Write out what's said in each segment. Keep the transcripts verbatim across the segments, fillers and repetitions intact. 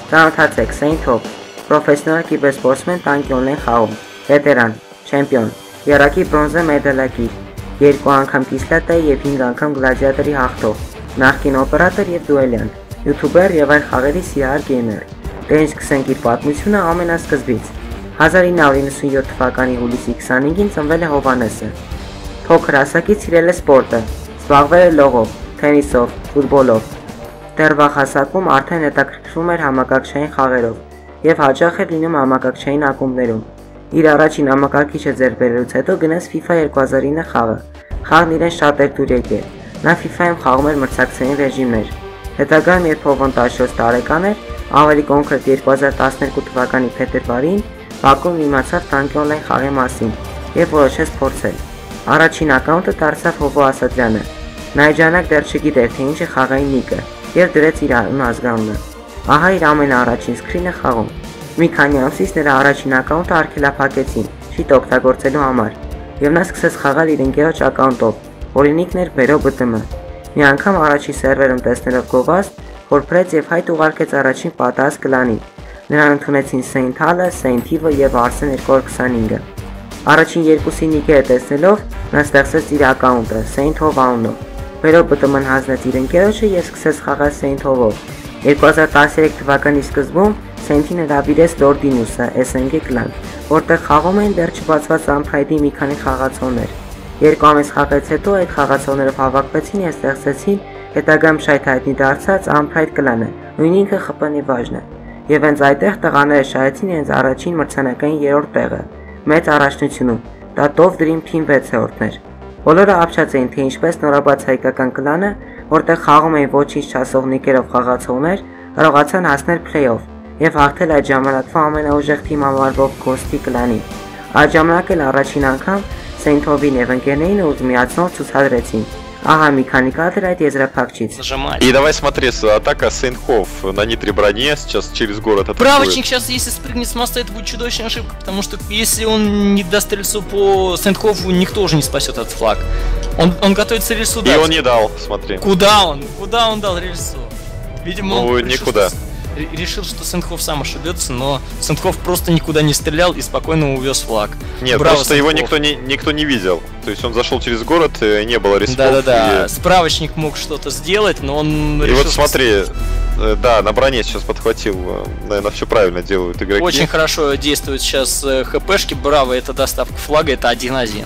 Ծանոթացեք Saint-Hop, պրոֆեսիոնալ կիբերսպորտսմեն տանկի օնլայն խաղում, վետերան, չեմպիոն, եռակի բրոնզե մեդալակիր, երկու անգամ կիսլատայի և հինգ անգամ գլադիատորի հաղթող, նախկին օպերատոր և դուելյանտ, յութուբեր և այլ խաղերի սիրահար գեյմեր։ Դե սկսենք իր պատմությունը ամենասկզբից։ հազար ինը հարյուր նվաթ թվականի հուլիսի քսանհինգին ծնվել է Հովհաննեսը։ Փոքր հասակից սիրել է սպորտը, զբաղվել է լողով, թենիսով, ֆուտբոլով։ Դեռ վաղ հասակում արդեն հետաքրքրվում էր համակարգչային խաղերով և հաճախ էր լինում համակարգչային ակումբներում։ Իր առաջին համակարգիչը ձեռք բերելուց հետո գնաց FIFA երկու հազար ինը խաղը։ Խաղն իրեն շատ էր դուր եկել։ Նա FIFA-ում խաղում էր մրցակցային ռեժիմներ։ Հետագայում, երբ Հովոն տասնչորս տարեկան էր, ավելի կոնկրետ երկու հազար տասներկու թվականի փետրվարին, Բաքվում իմացավ տանկի օնլայն խաղի մասին և որոշեց փորձել։ Առաջին ակաունտը դարձավ Հովո Ասատրյանը։ Նա այդ ժամանակ դեռ չգիտեր, թե ինչ է խաղային նիկը և դրեց իր ազգանունը։ Ահա իր ամենաառաջին սկրինը խաղում։ Մի քանի ամսից նրա առաջին ակաունտը արգելափակեցին շիտ օգտագործելու համար, և նա սկսեց խաղալ իր ընկերոջ ակաունտով, որի նիկն էր Բերո Բ Տ Մ։ Մի անգամ առաջին սերվերում տեսնելով գովազդ, փորփրեց և հայտ ուղարկեց առաջին պատահած կլանին։ Նրան ընդունեցին Saint Hall-ը, Saint Eve-ը և Arsene երկու հազար քսանհինգը։ Առաջին երկուսի նիկերը տեսնելով, նա ստեղծեց իր ակաունտը Saint Hov անունով։ Բերո Բ Տ Մ-ն հանձնեց իր ընկերոջը և սկսեց խաղալ Saint Hov-ով։ երկու հազար տասներեք թվականի սկզբում Saint-ին հրավիրեց Lordinus-ը S N G կլան, որտեղ խաղում էին դեռ չբացված Unpride-ի մի քանի խաղացողներ։ Երկու ամիս խաղից հետո այդ խաղացողները հավաքվեցին և ստեղծեցին հետագայում շայթ հայտնի դարձած Unpride կլանը, նույն ինքը Խ Բ Նիվաժնը։ Եվ հենց այդտեղ տղաները շահեցին իրենց առաջին մրցանակային երրորդ տեղը, մեծ առաջնությունում, դա Top Dream Team վեցերորդն էր։ Բոլորը ապշած էին, թե ինչպես նորաբաց հայկական կլանը, որտեղ խաղում էին ոչինչ չասող նիկերով խաղացողներ, կարողացան հասնել play-off և հաղթել այդ ժամանակվա ամենաուժեղ թիմ համարվող Ghost-ի կլանին։ Այդ ժամանակ էլ առաջին անգամ Saint Hov-ին և ընկերներին ուզ միացնող ցուցադրեցին։ Ага, մի քանի կադր այդ եզրափակչից։ И давай смотри, атака Saint Hov на нитре броне сейчас через город атакует. Правочник сейчас, если спрыгнет с моста, это будет чудовищная ошибка, потому что если он не даст рельсу по Saint Hov, никто уже не спасет этот флаг. Он, он готовится рельсу дать. И он не дал, смотри. Куда он? Куда он дал рельсу? Видимо, ну, он никуда. Решил, что, решил, что Saint Hov сам ошибется, но Saint Hov просто никуда не стрелял и спокойно увез флаг. Нет, Браво, просто его никто не, никто не видел. То есть он зашел через город, не было рисков. Да-да-да, и... справочник мог что-то сделать, но он И решил, вот смотри, что... да, на броне сейчас подхватил, наверное, все правильно делают игроки. Очень хорошо действуют сейчас ХПшки, браво, это доставка флага, это один один.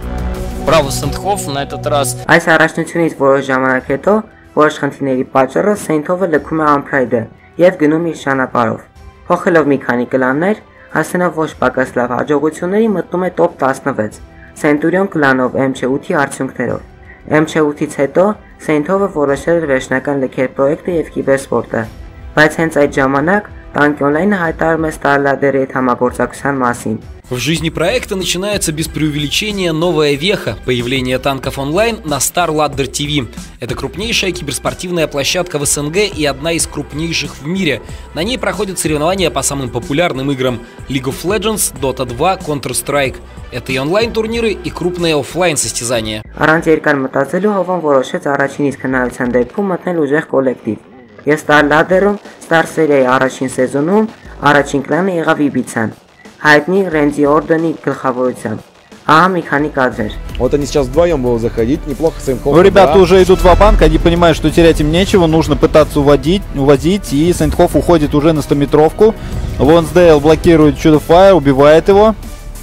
Браво, Saint Hov на этот раз. Այս առաջնությունից որոշ ժամանակ հետո, որոշ խնդիրների պատճառով Saint Hov-ը լքում է Unpride-ը և գնում իր ճանապարհով։ Փոխելով մի քանի կլաններ, հասնելով ոչ պակաս լավ հաջողությունների, մտնում է Top տասնվեց, Centurion կլանով M Չ ութի արդյունքներով։ M Չ ութից հետո Saint Hov-ը որոշել էր վերջնական լքել պրոյեկտը և կիբերսպորտը, բայց հենց այդ ժամանակ Տանկի օնլայնը հայտարարում է StarLadder-ի հետ համագործակցության մասին։ В жизни проекта начинается без преувеличения новая веха – появление танков онлайн на StarLadder Т В. Это крупнейшая киберспортивная площадка в С Н Г и одна из крупнейших в мире. На ней проходят соревнования по самым популярным играм – League of Legends, Dota два, Counter-Strike. Это и онлайн-турниры, и крупные оффлайн состязания. Առանց երկար մտածելու Հովոն որոշեց առաջին իսկ հնարավորության դեպքում մտնել ուժեղ կոլեկտիվ։ Եվ StarLadder-ում Star Series-ի առաջին սեզոնում առաջին կլանը եղավ Իբիցան, հայտնի Ռենձի Օրդենի գլխավորությամբ։ Ահա մի քանի կադրեր։ Вот они сейчас вдвоем будут заходить, неплохо Saint Hov. Ну, ребята уже идут в банк, они понимают, что терять им нечего, нужно пытаться уводить, увозить, и Saint Hov уходит уже на стометровку. Лонсдейл блокирует Чудо-Файр, убивает его.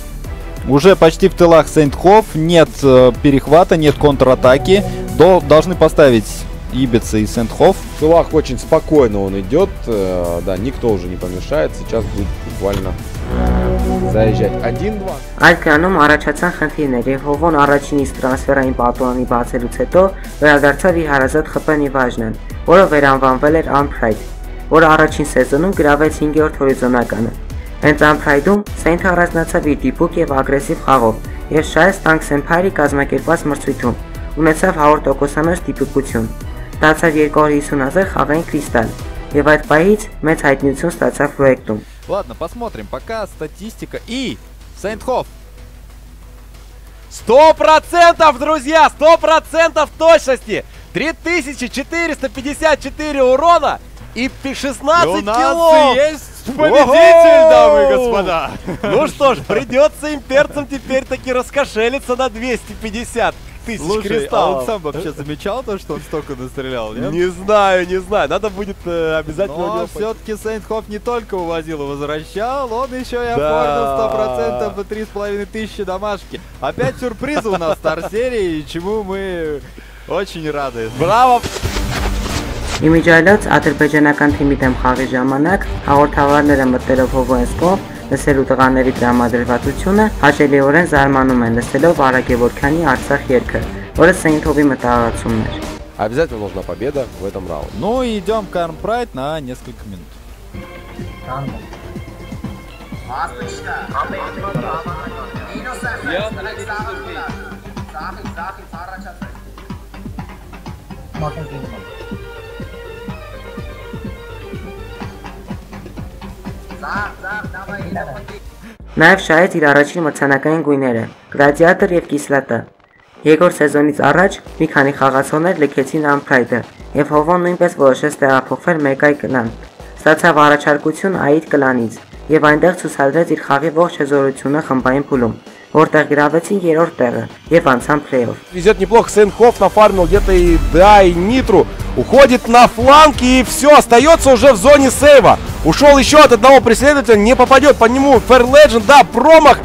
Уже почти в тылах Saint Hov, нет э, перехвата, нет контратаки. До, должны поставить Ибица и Saint Hov. В тылах очень спокойно он идет, э, да, никто уже не помешает, сейчас будет буквально заезжать один-два. Այդ կանում առաջացան խնդիրներ և Հովոն առաջին իսկ տրանսֆերային պատուհանի բացելուց հետո վերադարձավ իր հարազատ Խ Բ Նիվաժնն, որը վերանվանվել էր Unpride, որը առաջին սեզոնում գրավեց հինգերորդ հորիզոնականը։ Հենց Unpride-ում Saint-ը առանձնացավ իր դիպուկ և ագրեսիվ խաղով և շահեց Tanks Empire-ի կազմակերպված մրցույթում, ունեցավ հարյուր տոկոսանոց դիպուկություն, ստացավ երկու հարյուր հիսուն հազար խաղային կրիստալ և այդ պահից մեծ հայտնիություն ստացավ պրոյեկտում։ Ладно, посмотрим, пока статистика и Saint Hov. Сто процентов, друзья, сто процентов точности. три тысячи четыреста пятьдесят четыре урона И шестнадцать У нас кило! есть победитель, Ого! дамы и господа. Ну что ж, придется имперцам теперь таки раскошелиться на двести пятьдесят тысяч Слушай, а кристаллов. он сам вообще замечал то, что он столько настрелял, нет? Не знаю, не знаю. Надо будет э, обязательно у Но него... все-таки Сейнтхоф не только увозил и возвращал, он еще и Да. оформил сто процентов и три с половиной тысячи домашки. Опять сюрпризы у нас в Стар-серии, чему мы очень рады. Браво! Իմիջայլոց ադրբեջանական թիմի դեմ խաղի ժամանակ հաղորդավարները մտելով հովոենսկով լսելու տղաների տրամադրվածությունը հաճելիորեն զարմանում են լսելով Արագ Գևորգյանի Արցախ երգը, որը Սեյնթովի մտահղացումն էր։ Обязательно нужна победа в этом раунде. Ну и идем в Карн Прайд на несколько минут. Նաև շահեց իր առաջին մրցանակային գույները՝ Գլադիատոր և Կիսլատը։ Երկրորդ սեզոնից առաջ մի քանի խաղացողներ լքեցին Ամփրայդը, և Հովոն նույնպես որոշեց տեղափոխվել Մեկայ կլան։ Ստացավ առաջարկություն Այիդ կլանից, և այնտեղ ցուցադրեց իր խաղի ողջ հզորությունը խմբային փուլում, որտեղ գրավեցին երրորդ տեղը և անցան փլեյ-օֆ։ Везет неплохо, Сейнтхоф нафармил где-то и да, и Нитру. Уходит на фланг и все, остается уже в зоне сейва. Ушел еще от одного преследователя, не попадет по нему Fair Legend, да, промах.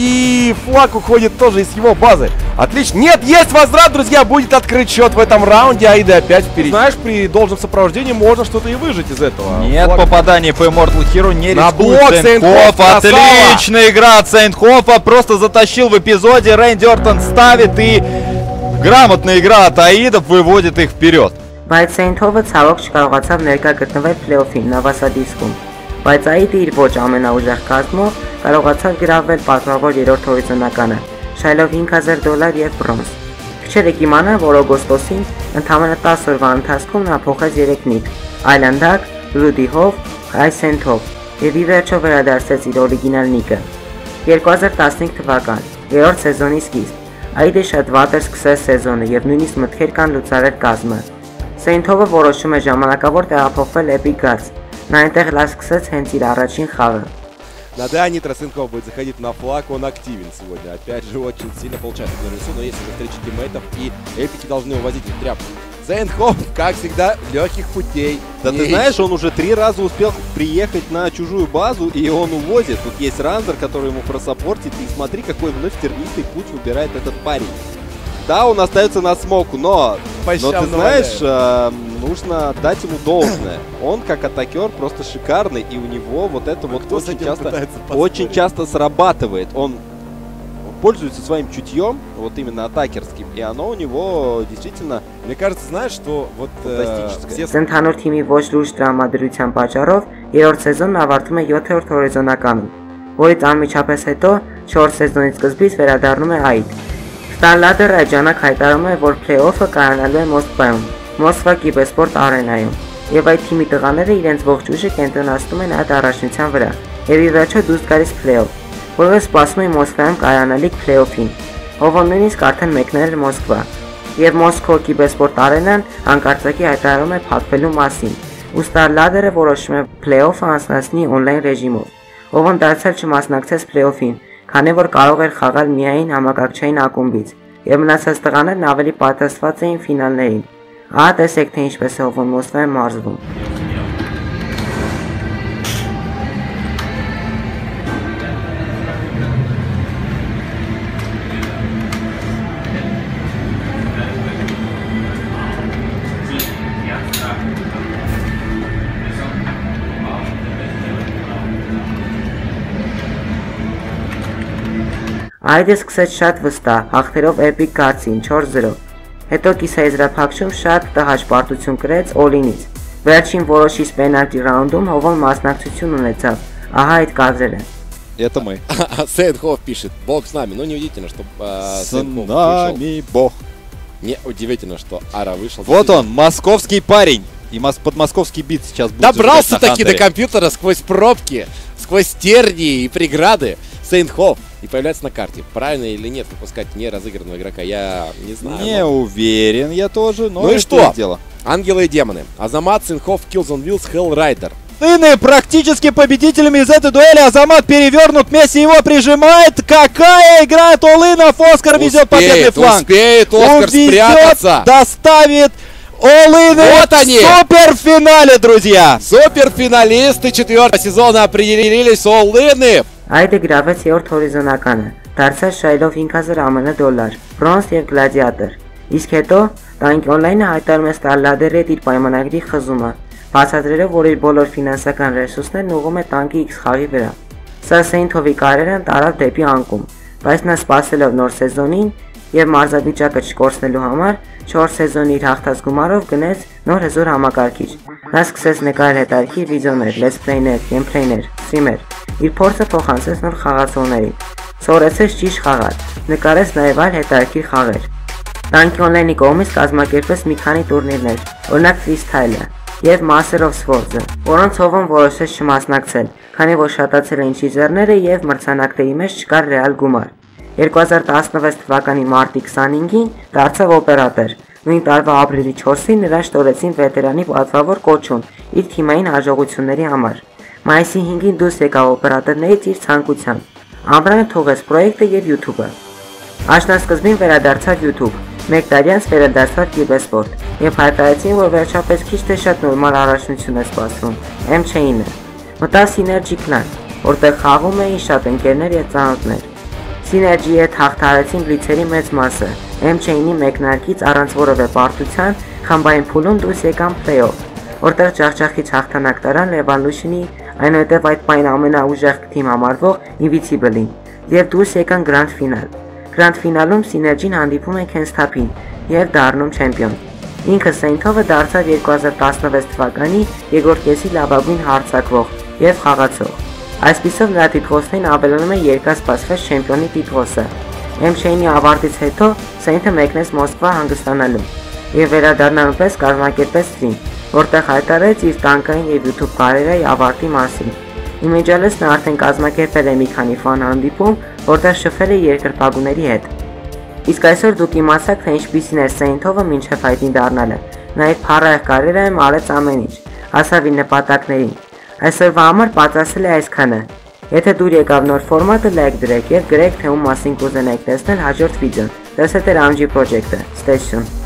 И флаг уходит тоже из его базы. Отлично. Нет, есть возврат, друзья. Будет открыт счет в этом раунде. Аида опять впереди. Знаешь, при должном сопровождении можно что-то и выжить из этого. Нет флаг... попаданий по Immortal Hero, не На рискует блок Сейнтхоф. Сейнтхоф, Отличная игра от Сейнтхофа. Просто затащил в эпизоде. Рэнди Ортон ставит и грамотная игра от Аидов выводит их вперед. Բայց Սեյնթովը ցավոք չկարողացավ ներկա գտնվել փլեյ-օֆին Նավասադիսկում, բայց Այիդը իր ոչ ամենաուժեղ կազմով կարողացավ գրավել պատվավոր երրորդ հորիզոնականը, շահելով հինգ հազար դոլար և բրոնզ։ Քչերը կիմանան, որ օգոստոսին ընդամենը տասը օրվա ընթացքում նա փոխեց երեք նիկ՝ Island-Hawk, Rudy Hov, Սեյնթով և ի վերջո վերադարձեց իր օրիգինալ նիկը։ երկու հազար տասնհինգ թվական, երրորդ սեզոնի սկիզբ, Այիդը շատ վատ էր սկսել սեզոնը և նույնիսկ мտքեր կան լուծարել կազմը։ Սեյնթովը որոշում է ժամանակավոր տեղափոխվել Epic Guts, նա այնտեղ լավ սկսեց հենց իր առաջին խաղը։ Да, да, Нитро Сейнтхоф будет заходить на флаг, он активен сегодня. Опять же, очень сильно получается на рису, но есть уже встречи тиммейтов, и эпики должны увозить их тряпку. Сейнтхоф, как всегда, легких путей. Да ты знаешь, он уже три раза успел приехать на чужую базу, и он увозит. Тут есть ранзер, который ему просаппортит, и смотри, какой вновь тернистый путь выбирает этот парень. Да, он остается на смоку, но, но ты знаешь, э, нужно дать ему должное. Он как атакер просто шикарный, и у него вот это вот Кто очень часто, очень часто срабатывает. Он пользуется своим чутьем, вот именно атакерским, и оно у него действительно, мне кажется, знаешь, что вот э, все... Ընդհանուր թիմի ոչ լուրջ տրամադրության պատճառով երրորդ սեզոնն ավարտվում է յոթերորդ հորիզոնականում, որից անմիջապես հետո չորրորդ սեզոնի սկզբից վերադառնում է Այիդ։ Starladder այժանակ հայտարարում է, որ փլեյ-օֆը կայանալու է Մոսկվայում, Մոսկվա Կիբերսպորտ արենայում, եւ այդ թիմի տղաները իրենց ողջ ուժը կենտրոնացնում են այդ առաջնության վրա, եւ ի վերջո դուրս գալիս փլեյ-օֆ, որը սպասում է Մոսկվայում կայանալիք փլեյ-օֆին։ Հովոն նույնիսկ արդեն մեկնել է Մոսկվա, եւ Մոսկվա Կիբերսպորտ արենան հանկարծակի հայտարարում է փակվելու մասին, ու Starladder-ը որոշում է փլեյ-օֆը անցնի օնլայն ռեժիմով։ Հովոն դարձյալ չմասնակցեց փլեյ-օֆին, քանի որ կարող էր խաղալ միայն համակարգչային ակումբից, եւ մնացած տղաներն ավելի պատրաստված էին ֆինալներին։ Ահա տեսեք, թե ինչպես է Հովոն Մոսկվայում մարզվում։ Այիդը սկսեց շատ վստահ, հաղթելով Epic Guts-ին չորս զրո։ Հետո կիսաեզրափակում շատ տհաճ պարտություն կրեց Օլինից։ Վերջին որոշիչ պենալտի ռաունդում Հովոն մասնակցություն ունեցավ։ Ահա այդ կադրերը։ это мы. Сейнтхоф пишет, Бог с нами. Ну, неудивительно, что э, С нами Бог. Неудивительно, что Ара вышел. Вот он, московский парень. И мос под московский бит сейчас будет. Добрался таки до компьютера сквозь пробки, сквозь тернии и преграды. Сейнтхоф и появляется на карте. Правильно или нет выпускать неразыгранного игрока, я не знаю. Не но... уверен я тоже, но Ну и это что? дело. Ангелы и демоны. Азамат, Синхов, Kills on Wheels, Hellrider. Сыны практически победителями из этой дуэли. Азамат перевернут, Месси его прижимает. Какая играет Олынов, Оскар везет победный фланг. Успеет Оскар Увезет, спрятаться. доставит Олыны Вот они! в суперфинале, друзья. Суперфиналисты четвертого сезона определились, Олыны. Այդ գրավեց երրորդ հորիզոնականը, դարձած շայլով հինգ հազար ԱՄՆ դոլար, բրոնզ եւ գլադիատոր։ Իսկ հետո Tank Online-ը հայտարարում է Starladder-ի հետ իր պայմանագրի խզումը, բացատրելով, որ իր բոլոր ֆինանսական ռեսուրսներն ուղղում է Tank X խաղի վրա։ Սա Saint-Ov-ի կարիերան տարավ դեպի անկում, բայց նա սպասելով նոր սեզոնին եւ մարզավիճակը չկորցնելու համար չորս սեզոնի իր հաղթած գումարով գնեց նոր հզոր համակարգիչ։ Նա սկսեց նկարել հետաքրքիր վիդեոներ, let's play-ներ, gameplay-ներ, stream-եր։ Իր փորձը փոխանցեց նոր խաղացողներին, սովորեցրեց ճիշտ խաղալ, նկարեց նաև այլ հետաքրքիր խաղեր։ Tank Online-ի կողմից կազմակերպվեց մի քանի տուրնիրներ, օրինակ Freestyle-ը եւ Master of Swords-ը, որոնց ով որոշեց չմասնակցել, քանի որ շատացել էին չիզերները եւ մրցանակների մեջ չկար ռեալ գումար։ երկու հազար տասնվեց թվականի մարտի քսանհինգին դարձավ օպերատոր։ Նույն տարվա ապրիլի չորսին նրան շտորեցին վետերանի պատվավոր կոչուն իր թիմային հաջողությունների համար։ Մայիսի հինգին դուրս եկավ օպերատորներից իր ցանկությամբ։ Ամրանը թողեց պրոյեկտը եւ YouTube-ը։ Աշնանսկզբին վերադարձավ YouTube, մեկ տարի անց վերադարձավ Կիբերսպորտ եւ հայտարարեցին, որ վերջապես քիչ թե շատ նորմալ առաջնություն է սպասվում M Chain-ը։ Մտավ Synergy Clan, որտեղ խաղում էին շատ ընկերներ եւ ծանոթներ։ Synergy-ի հետ հաղթարեցին բլիցերի մեծ մասը, M Chain-ի մեկնարկից առանց որևէ պարտության խմբային փուլում դուրս եկան play-off, որտեղ ջախջախիչ հաղթանակ տարան Revolution-ի, այնուհետև այդ պայն ամենաուժեղ թիմ համարվող Invincible-ին եւ դուրս եկան Grand Final։ Grand Final-ում Synergy-ն հանդիպում է Kenstap-ին եւ դառնում չեմպիոն։ Ինքը Saint-Ov-ը դարձավ երկու հազար տասնվեց թվականի երկրորդ կեսի լավագույն հարձակվող եւ խաղացող։ Այսպիսով նրա տիտղոսներին ավելանում է երկրասպասված չեմպիոնի տիտղոսը։ M Chain-ի ավարտից հետո Saint-ը մեկնեց Մոսկվա հանգստանալու եւ վերադառնալուպես կազմակերպեց սթրիմ, որտեղ հայտարարեց իր տանկային եւ YouTube կարիերայի ավարտի մասին։ Իմիջիալս նա արդեն կազմակերպել է մի քանի ֆան հանդիպում, որտեղ շփվել է երկրպագուների հետ։ Իսկ այսօր դուք իմացաք, թե ինչպիսին էր Saint-Ov-ը մինչև հայտնի դառնալը։ Նա իր փառահեղ կարիերայում արեց ամեն ինչ, հասավ իր նպատակներին։ Այսօրվա համար պատասխանել է այսքանը։ Եթե դուր եկավ նոր ֆորմատը, լայք դրեք եւ գրեք, թե ում մասին կուզենայիք տեսնել հաջորդ վիդեոն։ Տեսեք Ramji Project-ը։ Stay tuned։